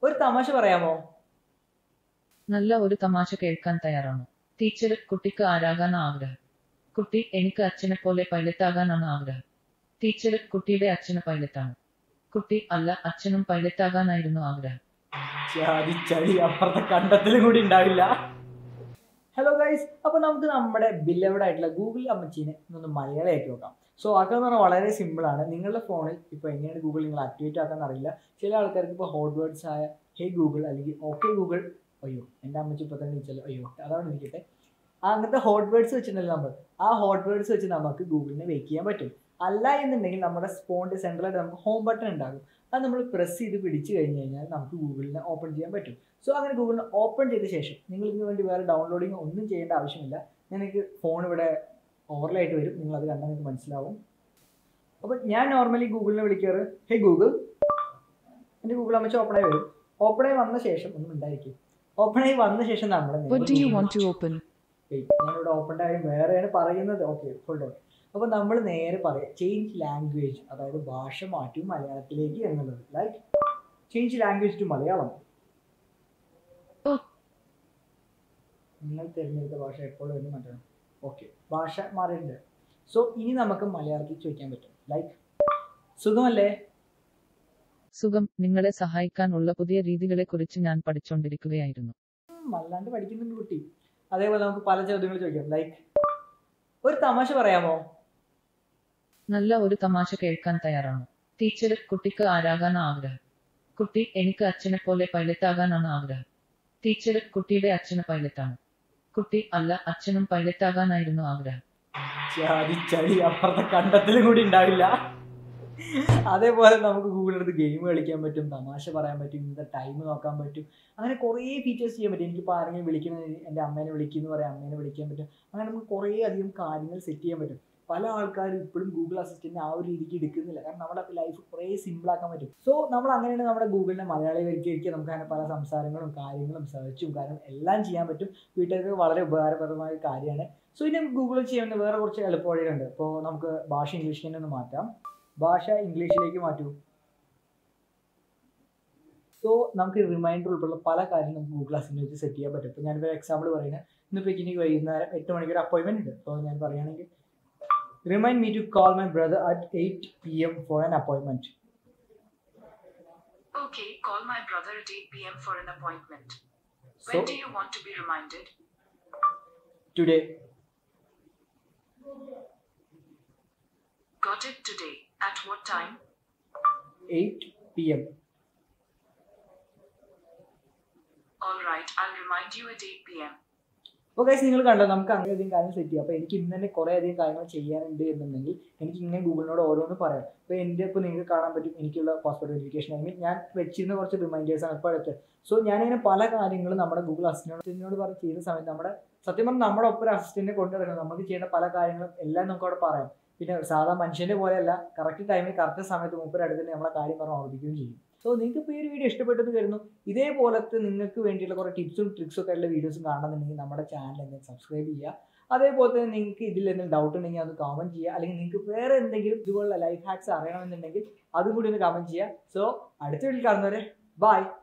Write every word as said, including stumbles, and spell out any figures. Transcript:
ഒരു തമാശ പറയാമോ? നല്ല ഒരു തമാശ കേൾക്കാൻ തയ്യാറാണോ? ടീച്ചർ, കുട്ടിക്ക് ആരാകാൻ ആഗ്രഹം? കുട്ടി, എനിക്ക് അച്ഛനെ പോലെ പൈലറ്റാകാനാണ് ആഗ്രഹം. ടീച്ചർ, കുട്ടിയുടെ അച്ഛന് പൈലറ്റാണ്. കുട്ടി, അല്ല, അച്ഛനും പൈലറ്റാകാനായിരുന്നു ആഗ്രഹം. ചാടി ചളി അപ്പുറത്തെ കണ്ടത്തിലും കൂടി ഉണ്ടാവില്ല. ഹലോ ഗൈസ്, അപ്പോൾ നമുക്ക് നമ്മുടെ ബിലവഡ് ആയിട്ടുള്ള ഗൂഗിൾ അമ്മച്ചീനെ ഒന്ന് മലയാളമായിട്ട് നോക്കാം. സോ അതെന്ന് പറഞ്ഞാൽ വളരെ സിമ്പിളാണ്. നിങ്ങളുടെ ഫോണിൽ ഇപ്പോൾ എങ്ങനെയാണ് ഗൂഗിൾ നിങ്ങൾ ആക്ടിവേറ്റ് ആക്കാൻ അറിയില്ല. ചില ആൾക്കാർക്ക് ഇപ്പോൾ ഹോട്ട് വേർഡ്സ് ആയ ഹേ ഗൂഗിൾ അല്ലെങ്കിൽ ഓക്കെ ഗൂഗിൾ, അയ്യോ എൻ്റെ അമ്മച്ചി ഇപ്പോൾ തന്നെ വിളിച്ചല്ലോ, അയ്യോ അതാണ് ഇരിക്കട്ടെ, അങ്ങനത്തെ ഹോട്ട് വേർഡ്സ് വെച്ചിട്ടുണ്ടല്ലോ നമ്മൾ, ആ ഹോട്ട് വേർഡ്സ് വെച്ച് നമുക്ക് ഗൂഗിളിനെ വെക്ക് ചെയ്യാൻ പറ്റും. അല്ല എന്നുണ്ടെങ്കിൽ നമ്മുടെ ഫോണിൻ്റെ സെൻട്രലായിട്ട് നമുക്ക് ഹോം ബട്ടൺ ഉണ്ടാകും. അത് നമ്മൾ പ്രസ് ചെയ്ത് പിടിച്ച് കഴിഞ്ഞ് കഴിഞ്ഞാൽ നമുക്ക് ഗൂഗിളിനെ ഓപ്പൺ ചെയ്യാൻ പറ്റും. സോ അങ്ങനെ ഗൂഗിളിനെ ഓപ്പൺ ചെയ്ത ശേഷം നിങ്ങൾ ഇതിന് വേണ്ടി വേറെ ഡൗൺലോഡിങ് ഒന്നും ചെയ്യേണ്ട ആവശ്യമില്ല. നിങ്ങൾക്ക് ഫോൺ ഇവിടെ ഓവർലേ ആയിട്ട് വരും, നിങ്ങളത് കണ്ടാൽ നിങ്ങൾക്ക് മനസ്സിലാവും. അപ്പോൾ ഞാൻ നോർമലി ഗൂഗിളിനെ വിളിക്കാറ് ഹേ ഗൂഗിൾ, എൻ്റെ ഗൂഗിൾ അമ്മച്ച് ഓപ്പണായി വരും. ഓപ്പണായി വന്ന ശേഷം ഒന്നും ഉണ്ടായിരിക്കും. ഓപ്പണായി വന്ന ശേഷം നമ്മൾ ഞാനിവിടെ ഓപ്പൺ ആയി വേറെയാണ് പറയുന്നത്. Okay, full down. അപ്പോൾ നമ്മൾ നേരെ പറയാം ചേഞ്ച് ലാംഗ്വേജ്, അതായത് ഭാഷ മാറ്റും മലയാളത്തിലേക്ക് എന്നുള്ളത്. Like change language to Malayalam. നിങ്ങൾ തിരഞ്ഞെടുത്ത ഭാഷ എപ്പോഴും എന്ന് മാറ്റണം. ഓക്കെ, ഭാഷ മാറിയിട്ടുണ്ട്. സോ ഇനി നമുക്ക് മലയാളത്തിൽ ചോദിക്കാൻ പറ്റും. ലൈക്ക് സുഖമല്ലേ? സുഖം. നിങ്ങളെ സഹായിക്കാനുള്ള പുതിയ രീതികളെ കുറിച്ച് ഞാൻ പഠിച്ചുകൊണ്ടിരിക്കുകയായിരുന്നു. വല്ലാണ്ട് പഠിക്കുന്നുണ്ട് കുട്ടി. അതേപോലെ നമുക്ക് പല ചോദ്യങ്ങൾ ചോദിക്കാം. ലൈക്ക് ഒരു തമാശ പറയാമോ? നല്ല ഒരു തമാശ കേൾക്കാൻ തയ്യാറാണോ? ടീച്ചർ, കുട്ടിക്ക് ആരാകാൻ ആഗ്രഹം? കുട്ടി, എനിക്ക് അച്ഛനെ പോലെ പൈലറ്റാകാനാണ് ആഗ്രഹം. ടീച്ചർ, കുട്ടിയുടെ അച്ഛന് പൈലറ്റാണ്. കുട്ടി, അല്ല, അച്ഛനും പൈലറ്റാകാനായിരുന്നു ആഗ്രഹം. ചാടി ചളി അപ്പുറത്തെ കണ്ടത്തിലും കൂടി ഉണ്ടാവില്ല. അതേപോലെ നമുക്ക് ഗൂഗിളിൽ എടുത്ത് ഗെയിം കളിക്കാൻ പറ്റും, തമാശ പറയാൻ പറ്റും, ഇന്നത്തെ ടൈം നോക്കാൻ പറ്റും. അങ്ങനെ കുറേ ഫീച്ചേഴ്സ് ചെയ്യാൻ പറ്റും. എനിക്കിപ്പോൾ ആരെങ്കിലും വിളിക്കുന്നത്, എൻ്റെ അമ്മേനെ വിളിക്കുന്നു പറയാം, അമ്മേനെ വിളിക്കാൻ പറ്റും. അങ്ങനെ നമുക്ക് കുറേ അധികം കാര്യങ്ങൾ സെറ്റ് ചെയ്യാൻ പറ്റും. പല ആൾക്കാരും ഇപ്പോഴും ഗൂഗിൾ അസിസ്റ്റൻറ്റ് ആ ഒരു രീതിക്ക് എടുക്കുന്നില്ല. കാരണം നമ്മുടെ ലൈഫ് കുറേ സിമ്പിളാക്കാൻ പറ്റും. സോ നമ്മൾ അങ്ങനെയാണ് നമ്മുടെ ഗൂഗിളിനെ മലയാളിവൽക്കരിക്കുക. നമുക്ക് അങ്ങനെ പല സംസാരങ്ങളും കാര്യങ്ങളും സെർച്ചും കാരണം എല്ലാം ചെയ്യാൻ പറ്റും. വീട്ടുകാർക്ക് വളരെ ഉപകാരപ്രദമായ കാര്യമാണ്. സോ ഇനി നമുക്ക് ഗൂഗിളിൽ ചെയ്യാൻ വേറെ കുറച്ച് എളുപ്പവഴികളുണ്ട്. ഇപ്പോൾ നമുക്ക് ഭാഷ ഇംഗ്ലീഷിൽ തന്നെ ഒന്ന് മാറ്റാം. ഭാഷ ഇംഗ്ലീഷിലേക്ക് മാറ്റൂ. സോ നമുക്ക് റിമൈൻഡർ ഉൾപ്പെടെ പല കാര്യങ്ങളും നമുക്ക് ഗൂഗിൾ അസിസ്റ്റന്റ് വെച്ച് സെറ്റ് ചെയ്യാൻ പറ്റും. ഇപ്പോൾ ഞാനൊരു എക്സാമ്പിൾ പറയുന്നത്, ഇന്നിപ്പോൾ എനിക്ക് വൈകുന്നേരം എട്ട് മണിക്ക് ഒരു അപ്പോയിൻമെൻറ്റ് ഉണ്ട്. അപ്പോൾ ഞാൻ പറയുകയാണെങ്കിൽ remind me to call my brother at eight p m for an appointment. Okay, call my brother at eight p m for an appointment. When so, do you want to be reminded? Today. Got it, today. At what time? eight p m All right, I'll remind you at eight p m അപ്പോൾ guys നിങ്ങൾ കണ്ടോ, നമുക്ക് അങ്ങനെയധികം കാര്യങ്ങൾ set ചെയ്യാം. അപ്പോൾ എനിക്ക് ഇന്ന് തന്നെ കുറേ അധികം കാര്യങ്ങൾ ചെയ്യാനുണ്ട് എന്നുണ്ടെങ്കിൽ എനിക്ക് ഇങ്ങനെ ഗൂഗിളിനോട് ഓരോന്ന് പറയാം. അപ്പോൾ എൻ്റെ ഇപ്പോൾ നിങ്ങൾക്ക് കാണാൻ പറ്റും എനിക്കുള്ള പാസ്പോർട്ട് വെരിഫിക്കേഷൻ, ഐ മീൻ ഞാൻ വെച്ചിരുന്ന കുറച്ച് റിമൈൻഡേഴ്സാണ് ഇപ്പോൾ അടുത്ത്. സോ ഞാനിങ്ങനെ പല കാര്യങ്ങളും നമ്മുടെ ഗൂഗിൾ അസിസ്റ്റന്റിനോട് പറഞ്ഞ് ചെയ്യുന്ന സമയത്ത് നമ്മുടെ സത്യം പറഞ്ഞാൽ നമ്മുടെ ഒപ്പം ഒരു അസിസ്റ്റന്റിനെ കൊണ്ടുവരണം. നമുക്ക് ചെയ്യേണ്ട പല കാര്യങ്ങളും എല്ലാം നമുക്ക് അവിടെ പറയാം. പിന്നെ സാധാ മനുഷ്യൻ്റെ പോലെയല്ല, കറക്റ്റ് ടൈമിൽ കറക്റ്റ് സമയത്ത് മുമ്പ് അടുത്ത് തന്നെ നമ്മളെ കാര്യം പറഞ്ഞ് ഓർമ്മിക്കുകയും ചെയ്യും. സോ നിങ്ങൾക്ക് ഇപ്പോൾ ഈ ഒരു വീഡിയോ ഇഷ്ടപ്പെട്ടെന്ന് കരുതുന്നു. ഇതേപോലത്തെ നിങ്ങൾക്ക് വേണ്ടിയിട്ടുള്ള കുറേ ടിപ്സും ട്രിക്സും ഒക്കെ ഉള്ള വീഡിയോസും കാണണമെന്നുണ്ടെങ്കിൽ നമ്മുടെ ചാനൽ എന്തെങ്കിലും സബ്സ്ക്രൈബ് ചെയ്യുക. അതേപോലെ തന്നെ നിങ്ങൾക്ക് ഇതിൽ എന്തെങ്കിലും ഡൗട്ട് ഉണ്ടെങ്കിൽ അത് കമൻറ്റ് ചെയ്യുക. അല്ലെങ്കിൽ നിങ്ങൾക്ക് വേറെ എന്തെങ്കിലും ഇതുപോലുള്ള ലൈഫ് ഹാക്സ് അറിയണമെന്നുണ്ടെങ്കിൽ അതും കൂടി ഒന്ന് കമൻറ്റ് ചെയ്യുക. സോ അടുത്ത വീഡിയോയിൽ കാണുന്നവരെ ബൈ.